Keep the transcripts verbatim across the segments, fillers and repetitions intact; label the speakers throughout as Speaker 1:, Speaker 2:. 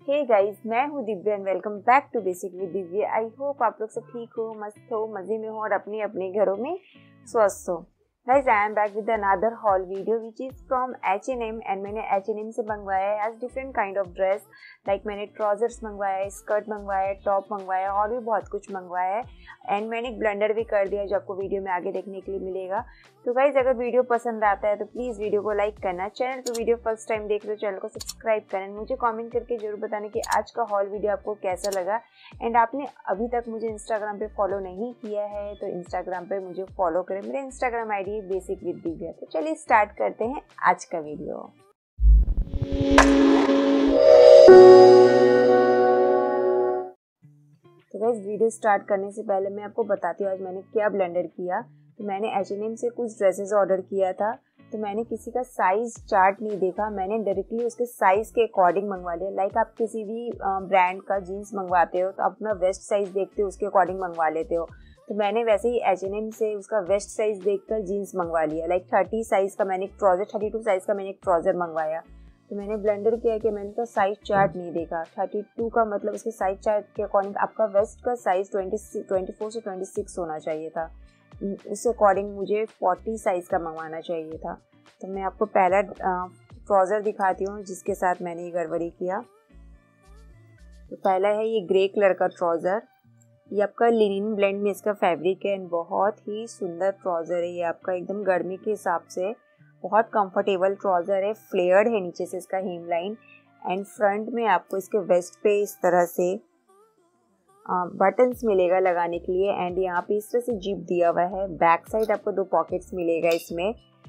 Speaker 1: हे guys, मैं हूँ Divya and welcome back to basic with Divya. I hope आप लोग सब ठीक हो, मस्त हो, मजे में हो और अपने अपने घरों में स्वस्थ हो। Guys, I am back with another haul video which is from H and M and मैंने एच एंड एम से मंगवाया है as different kind of dress. Like मैंने ट्राउजर्स मंगवाया है, स्कर्ट मंगवाया है, टॉप मंगवाया है और भी बहुत कुछ मंगवाया है। एंड मैंने एक ब्लेंडर भी कर दिया जो आपको वीडियो में आगे देखने के लिए मिलेगा। तो गाइज, अगर वीडियो पसंद आता है तो प्लीज़ वीडियो को लाइक करना, चैनल पर वीडियो फर्स्ट टाइम देख रहे हो चैनल को सब्सक्राइब करना, मुझे कमेंट करके जरूर बताना कि आज का हॉल वीडियो आपको कैसा लगा। एंड आपने अभी तक मुझे इंस्टाग्राम पे फॉलो नहीं किया है तो इंस्टाग्राम पे मुझे फॉलो करें। मेरा Instagram I D basic with Divya. तो चलिए स्टार्ट करते हैं आज का वीडियो। तो गाइस, वीडियो स्टार्ट करने से पहले मैं आपको बताती हूँ आज मैंने क्या ब्लेंडर किया। तो मैंने एच एंड एम से कुछ ड्रेसेस ऑर्डर किया था। तो मैंने किसी का साइज़ चार्ट नहीं देखा, मैंने डायरेक्टली उसके साइज़ के अकॉर्डिंग मंगवा लिया। लाइक आप किसी भी ब्रांड का जीन्स मंगवाते हो तो अपना वेस्ट साइज़ देखते हो, उसके अकॉर्डिंग मंगवा लेते हो। तो मैंने वैसे ही एच एंड एम से उसका वेस्ट साइज़ देखकर जीन्स मंगवा लिया। लाइक थर्टी साइज़ का मैंने एक ट्राउज़र थर्टी टू साइज़ का मैंने एक ट्राउज़र मंगवाया। तो मैंने ब्लेंडर किया कि मैंने उसका साइज़ चार्ट नहीं देखा। थर्टी टू का मतलब उसके साइज़ चार्ट के अकॉर्डिंग आपका वेस्ट का साइज़ ट्वेंटी ट्वेंटी फोर से ट्वेंटी सिक्स होना चाहिए था। उस अकॉर्डिंग मुझे फोर्टी साइज़ का मंगवाना चाहिए था। तो मैं आपको पहला ट्राउज़र दिखाती हूँ जिसके साथ मैंने ये गड़बड़ी किया। तो पहला है ये ग्रे कलर का ट्राउज़र। ये आपका लिनिन ब्लेंड में इसका फैब्रिक है एंड बहुत ही सुंदर ट्राउज़र है। ये आपका एकदम गर्मी के हिसाब से बहुत कंफर्टेबल ट्राउज़र है। फ्लेयर्ड है नीचे से इसका हेम लाइन एंड फ्रंट में आपको इसके वेस्ट पे इस तरह से बटन्स मिलेगा लगाने के लिए एंड यहाँ पे इस तरह से जिप दिया हुआ है। बैक साइड आपको दो पॉकेट्स मिलेगा इसमें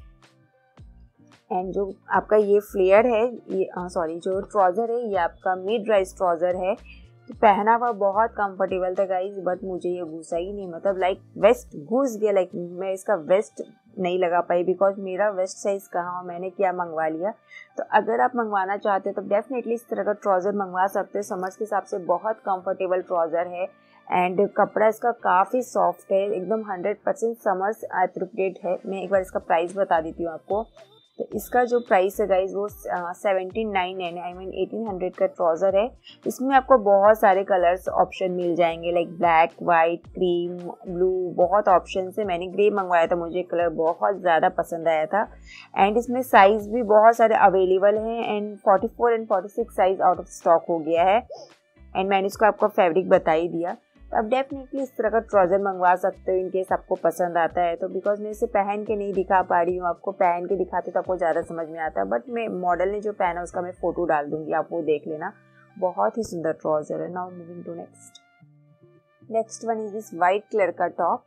Speaker 1: एंड जो आपका ये फ्लेयर है, ये सॉरी जो ट्राउज़र है ये आपका मिड राइज ट्राउज़र है। तो पहना हुआ बहुत कंफर्टेबल था गाइज, बट मुझे ये घुसा ही नहीं, मतलब लाइक वेस्ट घुस गया। लाइक मैं इसका वेस्ट नहीं लगा पाई बिकॉज मेरा वेस्ट साइज़ कहाँ और मैंने क्या मंगवा लिया। तो अगर आप मंगवाना चाहते हो तो डेफिनेटली इस तरह का ट्राउज़र मंगवा सकते हो। समर्स के हिसाब से बहुत कंफर्टेबल ट्राउज़र है एंड कपड़ा इसका काफ़ी सॉफ्ट है, एकदम हंड्रेड परसेंट समर्स एप्रोप्रिएट है। मैं एक बार इसका प्राइस बता देती हूँ आपको। तो इसका जो प्राइस है गाइज वो सेवेंटी नाइन है, आई मीन एटीन हंड्रेड का ट्राउज़र है। इसमें आपको बहुत सारे कलर्स ऑप्शन मिल जाएंगे like black, white, cream, blue, बहुत ऑप्शन है। मैंने ग्रे मंगवाया था, मुझे कलर बहुत ज़्यादा पसंद आया था एंड इसमें साइज़ भी बहुत सारे अवेलेबल हैं and forty four and forty six size out of stock हो गया है एंड मैंने इसको आपको फैब्रिक बता ही दिया। तो आप डेफिनेटली इस तरह का ट्राउज़र मंगवा सकते हो इनकेस आपको पसंद आता है तो। बिकॉज मैं इसे पहन के नहीं दिखा पा रही हूँ आपको, पहन के दिखाते तो आपको ज़्यादा समझ में आता है, बट मैं मॉडल ने जो पहना उसका मैं फ़ोटो डाल दूँगी, आप वो देख लेना। बहुत ही सुंदर ट्राउज़र है। Now moving to next next one is this white colour का टॉप।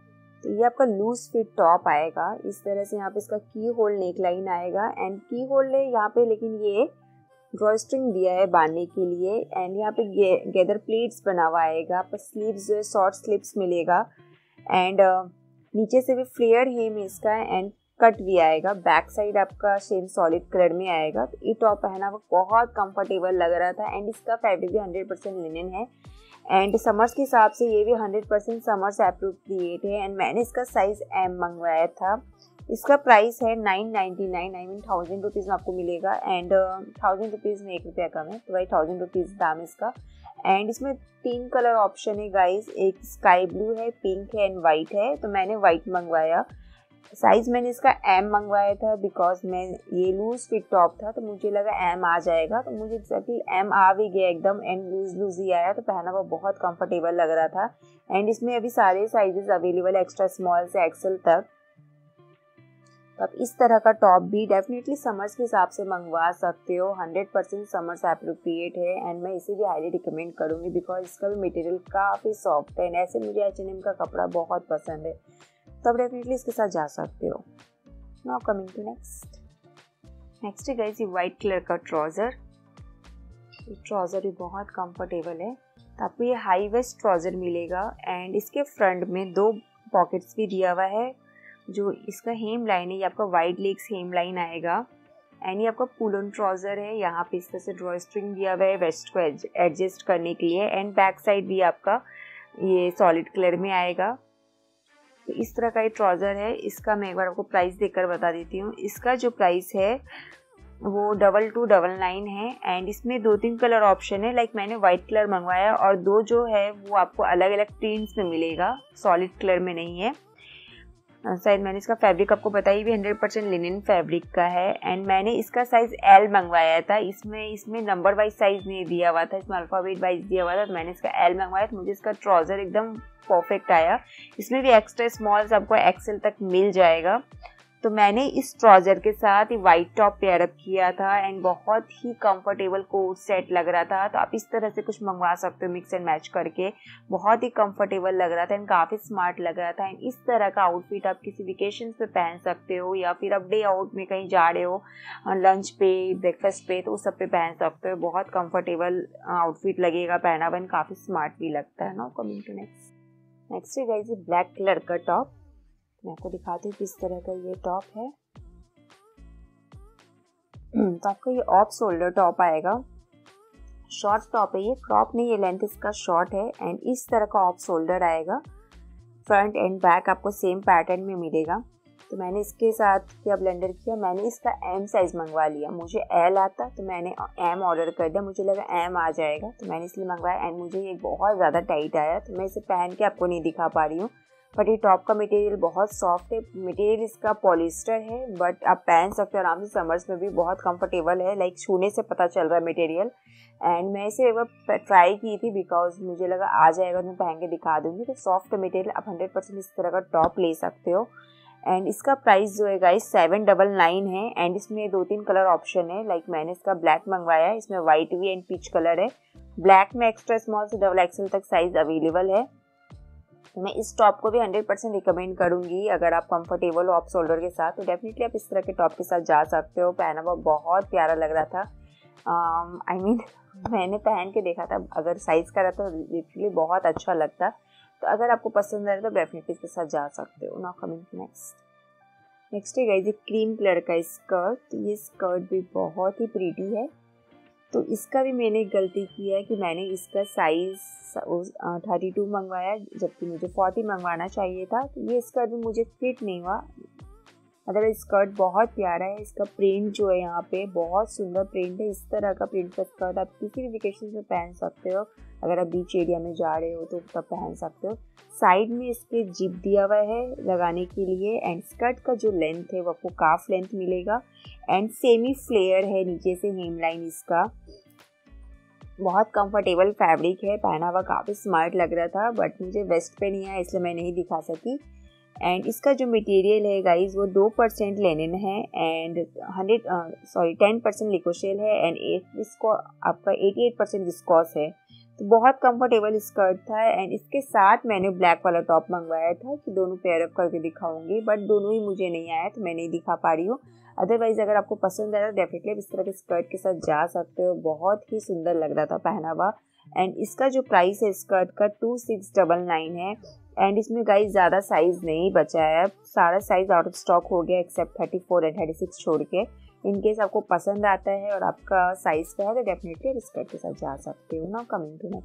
Speaker 1: तो ये आपका लूज फिट टॉप आएगा इस तरह से। यहाँ पे इसका की होल नेक लाइन आएगा एंड की होल है यहाँ पे, लेकिन ये ड्रॉ स्ट्रिंग दिया है बांधने के लिए एंड यहाँ पे गे, गेदर प्लेट्स बना हुआ आएगा। आपका स्लीव्स जो है शॉर्ट स्लीव्स मिलेगा एंड uh, नीचे से भी फ्लेयर हेम इसका एंड कट भी आएगा। बैक साइड आपका सेम सॉलिड कलर में आएगा। तो ये टॉप पहना हुआ बहुत कंफर्टेबल लग रहा था एंड इसका फैब्रिक भी हंड्रेड परसेंट लिनन है एंड समर्स के हिसाब से ये भी हंड्रेड परसेंट समर्स एप्रोप्रिएट है एंड मैंने इसका साइज़ एम मंगवाया था। इसका प्राइस है nine ninety nine, I mean thousand rupees में आपको मिलेगा एंड थाउजेंड रुपीज़ में एक रुपया कम है तो भाई थाउजेंड रुपीज़ दाम इसका। एंड इसमें तीन कलर ऑप्शन है गाइस, एक स्काई ब्लू है, पिंक है एंड वाइट है। तो मैंने वाइट मंगवाया। साइज़ मैंने इसका एम मंगवाया था बिकॉज मैं ये लूज फिट टॉप था तो मुझे लगा एम आ जाएगा, तो मुझे एक्जैक्टली एम आ भी गया एकदम एंड लूज लूज ही आया। तो पहना हुआ बहुत कंफर्टेबल लग रहा था एंड इसमें अभी सारे साइजेस अवेलेबल है, एक्स्ट्रा स्मॉल से एक्सेल तक। तो आप इस तरह का टॉप भी डेफिनेटली समर्स के हिसाब से मंगवा सकते हो। हंड्रेड परसेंट समर्स एप्रोप्रिएट है एंड मैं इसे भी हाईली रिकमेंड करूँगी बिकॉज इसका भी मटेरियल काफ़ी सॉफ्ट है एंड ऐसे मुझे एच एंड एम का कपड़ा बहुत पसंद है तो आप डेफिनेटली इसके साथ जा सकते हो। Now coming to next next है गाइस ये वाइट कलर का ट्राउज़र। ये ट्राउज़र भी बहुत कंफर्टेबल है। तो आपको ये हाई वेस्ट ट्राउज़र मिलेगा एंड इसके फ्रंट में दो पॉकेट्स भी दिया हुआ है। जो इसका हेम लाइन है ये आपका वाइड लेग्स हेम लाइन आएगा एंड ये आपका पुल ऑन ट्राउज़र है। यहाँ पे इस तरह से ड्रॉ स्ट्रिंग दिया हुआ है वेस्ट को एडजस्ट करने के लिए एंड बैक साइड भी आपका ये सॉलिड कलर में आएगा। तो इस तरह का ये ट्राउज़र है। इसका मैं एक बार आपको प्राइस देकर बता देती हूँ। इसका जो प्राइस है वो डबल टू डबल नाइन है एंड इसमें दो तीन कलर ऑप्शन है। लाइक मैंने वाइट कलर मंगवाया और दो जो है वो आपको अलग अलग प्रिंट्स में मिलेगा, सॉलिड कलर में नहीं है। शायद मैंने इसका फैब्रिक आपको बताई भी हंड्रेड परसेंट लिनन फैब्रिक का है एंड मैंने इसका साइज़ एल मंगवाया था। इसमें इसमें नंबर वाइज साइज़ नहीं दिया हुआ था, इसमें अल्फ़ाबेट वाइज दिया हुआ था, तो मैंने इसका एल मंगवाया। तो मुझे इसका ट्राउज़र एकदम परफेक्ट आया। इसमें भी एक्स्ट्रा स्मॉल्स आपको एक्सेल तक मिल जाएगा। तो मैंने इस ट्राउज़र के साथ ये वाइट टॉप पेयर अप किया था एंड बहुत ही कंफर्टेबल कोट सेट लग रहा था। तो आप इस तरह से कुछ मंगवा सकते हो मिक्स एंड मैच करके, बहुत ही कंफर्टेबल लग रहा था एंड काफ़ी स्मार्ट लग रहा था। एंड इस तरह का आउटफिट आप किसी वेकेशन पे पहन सकते हो या फिर आप डे आउट में कहीं जा रहे हो लंच पे, ब्रेकफास्ट पे, तो उस सब पे पहन सकते हो। बहुत कंफर्टेबल आउटफिट लगेगा पहना हुआ एंड काफ़ी स्मार्ट भी लगता है ना। कमिंग टू नेक्स्ट नेक्स्ट है गाइस ब्लैक कलर का टॉप। मैं आपको दिखाती हूँ किस तरह का ये टॉप है। तो आपका ये ऑफ शोल्डर टॉप आएगा, शॉर्ट टॉप है, ये क्रॉप नहीं, ये लेंथ इसका शॉर्ट है एंड इस तरह का ऑफ शोल्डर आएगा। फ्रंट एंड बैक आपको सेम पैटर्न में मिलेगा। तो मैंने इसके साथ क्या ब्लेंडर किया, मैंने इसका एम साइज़ मंगवा लिया। मुझे एल आता तो मैंने एम ऑर्डर कर दिया, मुझे लगा एम आ जाएगा तो मैंने इसलिए मंगवाया एंड मुझे ये बहुत ज़्यादा टाइट आया। तो मैं इसे पहन के आपको नहीं दिखा पा रही हूँ, बट ये टॉप का मटेरियल बहुत सॉफ्ट है। मटेरियल इसका पॉलिस्टर है बट आप पहन सकते हो आराम से, समर्स में भी बहुत कंफर्टेबल है। लाइक छूने से पता चल रहा है मटेरियल। एंड मैं इसे एक बार ट्राई की थी बिकॉज मुझे लगा आ जाएगा तो मैं पहन के दिखा दूँगी। तो सॉफ्ट मटेरियल आप हंड्रेड परसेंट इस तरह का टॉप ले सकते हो। एंड इसका प्राइस जो है गाइस सेवन डबल नाइन है एंड इसमें दो तीन कलर ऑप्शन है। लाइक मैंने इसका ब्लैक मंगवाया है, इसमें वाइट भी एंड पीच कलर है। ब्लैक में एक्स्ट्रा स्मॉल से डबल एक्सेल तक साइज अवेलेबल है। तो मैं इस टॉप को भी हंड्रेड परसेंट रिकमेंड करूंगी। अगर आप कंफर्टेबल हो ऑफ शोल्डर के साथ तो डेफिनेटली आप इस तरह के टॉप के साथ जा सकते हो। पहना हुआ बहुत प्यारा लग रहा था। I um, mean I mean, मैंने पहन के देखा था, अगर साइज़ का रहता तो लिटरली बहुत अच्छा लगता। तो अगर आपको पसंद आए तो डेफिनेटली इसके साथ जा सकते हो। Now coming to next next है गाइस ये क्रीम कलर का स्कर्ट। ये स्कर्ट भी बहुत ही प्रीटी है। तो इसका भी मैंने एक गलती की है कि मैंने इसका साइज़ थर्टी टू मंगवाया जबकि मुझे फोर्टी मंगवाना चाहिए था। तो ये स्कर्ट भी मुझे फिट नहीं हुआ। अदरवाइज स्कर्ट बहुत प्यारा है। इसका प्रिंट जो है यहाँ पे बहुत सुंदर प्रिंट है। इस तरह का प्रिंट का स्कर्ट आप किसी भी वेकेशन में पहन सकते हो। अगर आप बीच एरिया में जा रहे हो तो तब पहन सकते हो। साइड में इसके जिप दिया हुआ है लगाने के लिए एंड स्कर्ट का जो लेंथ है वो आपको काफ लेंथ मिलेगा एंड सेमी फ्लेयर है नीचे से हेम लाइन इसका। बहुत कंफर्टेबल फैब्रिक है, पहना हुआ काफ़ी स्मार्ट लग रहा था बट मुझे वेस्ट पे नहीं आया इसलिए मैं नहीं दिखा सकी। एंड इसका जो मटेरियल है गाइस वो दो परसेंट लेनिन है and hundred sorry ten percent लिकोशेल है एंड इसको आपका एटी एट परसेंट विस्कॉस है। तो बहुत कंफर्टेबल स्कर्ट था एंड इसके साथ मैंने ब्लैक वाला टॉप मंगवाया था कि दोनों पेयर अप करके दिखाऊंगी बट दोनों ही मुझे नहीं आया तो मैं नहीं दिखा पा रही हूँ। अदरवाइज अगर आपको पसंद आया तो डेफिनेटली इस तरह के स्कर्ट के साथ जा सकते हो। बहुत ही सुंदर लग रहा था पहना हुआ। एंड इसका जो प्राइस है स्कर्ट का टू सिक्स डबल नाइन है एंड इसमें गाइस ज़्यादा साइज़ नहीं बचा है, सारा साइज़ आउट ऑफ स्टॉक हो गया except thirty four and thirty six छोड़ के। इनकेस आपको पसंद आता है और आपका साइज़ का है तो डेफिनेटली आप स्कर्ट के साथ जा सकते हो। Now coming to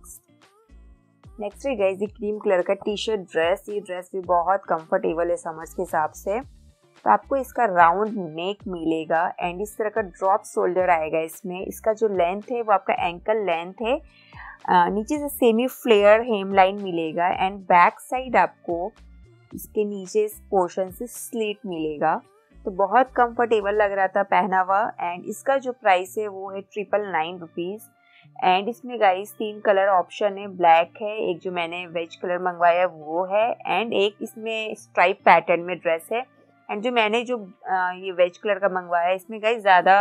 Speaker 1: next next है गाइस ये क्रीम कलर का टी शर्ट ड्रेस। ये ड्रेस भी बहुत कंफर्टेबल है समर्स के हिसाब से। तो आपको इसका राउंड नेक मिलेगा एंड इस तरह का ड्रॉप शोल्डर आएगा इसमें। इसका जो लेंथ है वो आपका एंकल लेंथ है। आ, नीचे से सेमी फ्लेयर हेम लाइन मिलेगा एंड बैक साइड आपको इसके नीचे इस पोर्शन से स्लिट मिलेगा। तो बहुत कंफर्टेबल लग रहा था पहना हुआ एंड इसका जो प्राइस है वो है ट्रिपल नाइन रुपीज़ एंड इसमें गाइस तीन कलर ऑप्शन है। ब्लैक है, एक जो मैंने वेज कलर मंगवाया वो है एंड एक इसमें स्ट्राइप पैटर्न में ड्रेस है। एंड जो मैंने जो आ, ये वेज कलर का मंगवाया है इसमें गाइस ज़्यादा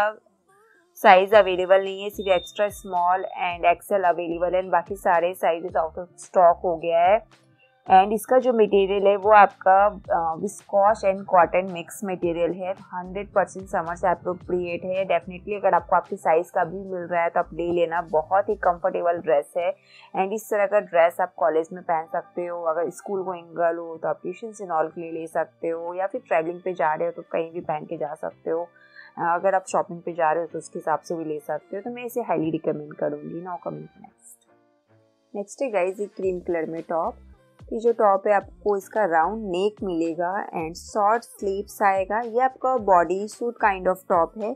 Speaker 1: साइज़ अवेलेबल नहीं है, सिर्फ extra small and XL available है एंड बाकी सारे साइजेस आउट ऑफ स्टॉक हो गया है। एंड इसका जो मटेरियल है वो आपका viscose and cotton mix material है। हंड्रेड परसेंट समर से अप्रोप्रिएट है। डेफिनेटली अगर आपको आपकी साइज़ का भी मिल रहा है तो आप ले लेना। बहुत ही कंफर्टेबल ड्रेस है एंड इस तरह का ड्रेस आप कॉलेज में पहन सकते हो। अगर स्कूल गोइंग गर्ल हो तो आप ट्यूशन एंड ऑल के लिए ले सकते हो या फिर ट्रैवलिंग पे जा रहे हो तो कहीं भी पहन के जा सकते हो। अगर आप शॉपिंग पे जा रहे हो तो उसके हिसाब से भी ले सकते हो। तो मैं इसे हाईली रिकमेंड करूँगी। Now coming to next next है गाइस ये क्रीम कलर में टॉप। ये जो टॉप है आपको इसका राउंड नेक मिलेगा एंड शॉर्ट स्लीव्स आएगा। ये आपका bodysuit kind of top है।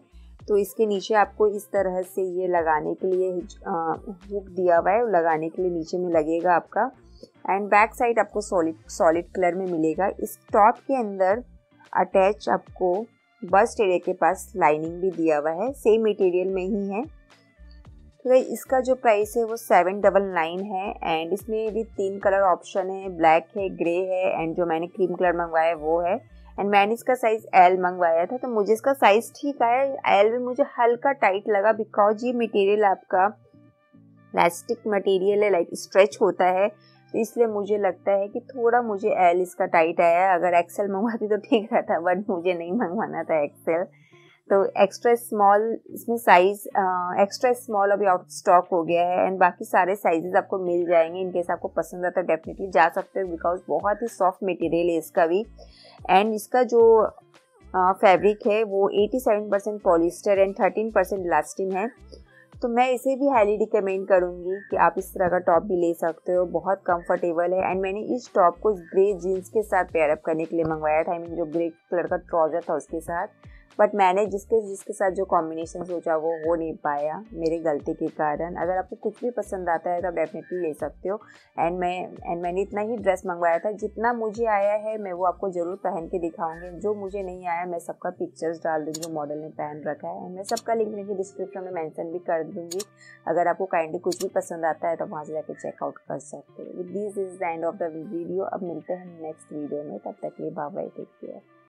Speaker 1: तो इसके नीचे आपको इस तरह से ये लगाने के लिए हुक दिया हुआ है, लगाने के लिए नीचे में लगेगा आपका। एंड बैक साइड आपको सॉलिड सॉलिड कलर में मिलेगा। इस टॉप के अंदर अटैच आपको बस्ट एरिया के पास लाइनिंग भी दिया हुआ है, सेम मटेरियल में ही है। तो इसका जो प्राइस है वो सेवन डबल नाइन है। एंड इसमें भी तीन कलर ऑप्शन है, ब्लैक है, ग्रे है एंड जो मैंने क्रीम कलर मंगवाया है वो है। एंड मैंने इसका साइज़ एल मंगवाया था, तो मुझे इसका साइज़ ठीक आया। एल में मुझे हल्का टाइट लगा बिकॉज ये मटेरियल आपका प्लास्टिक मटेरियल है, लाइक स्ट्रेच होता है, तो इसलिए मुझे लगता है कि थोड़ा मुझे एल इसका टाइट आया। अगर एक्सेल मंगवाती तो ठीक रहता, बट मुझे नहीं मंगवाना था एक्सेल। तो एक्स्ट्रा स्मॉल इसमें साइज़ एक्स्ट्रा स्मॉल अभी आउट स्टॉक हो गया है। एंड बाकी सारे साइजेस आपको मिल जाएंगे। इन केस आपको पसंद आता है डेफिनेटली जा सकते हो, बिकॉज बहुत ही सॉफ्ट मटेरियल है इसका भी। एंड इसका जो फैब्रिक है वो सत्तासी percent polyester and thirteen percent elastane है। तो मैं इसे भी हाईली रिकमेंड करूँगी कि आप इस तरह का टॉप भी ले सकते हो, बहुत कंफर्टेबल है। एंड मैंने इस टॉप को ग्रे जीन्स के साथ पेयर अप करने के लिए मंगवाया था, आई मीन जो ग्रे कलर का ट्राउजर था उसके साथ। बट मैंने जिसके जिसके साथ जो कॉम्बिनेशन सोचा वो हो नहीं पाया मेरी गलती के कारण। अगर आपको कुछ भी पसंद आता है तो आप डेफिनेटली ले सकते हो। एंड मैं एंड मैंने इतना ही ड्रेस मंगवाया था, जितना मुझे आया है मैं वो आपको ज़रूर पहन के दिखाऊंगी। जो मुझे नहीं आया मैं सबका पिक्चर्स डाल दूँगी जो मॉडल ने पहन रखा है। एंड मैं सबका लिंक नीचे डिस्क्रिप्शन में मेंशन भी कर दूँगी। अगर आपको काइंडली कुछ भी पसंद आता है तो वहाँ से जाकर चेकआउट कर सकते हो। This is the end of the video. अब मिलते हैं नेक्स्ट वीडियो में, तब तक के लिए बाय बाय, टेक केयर।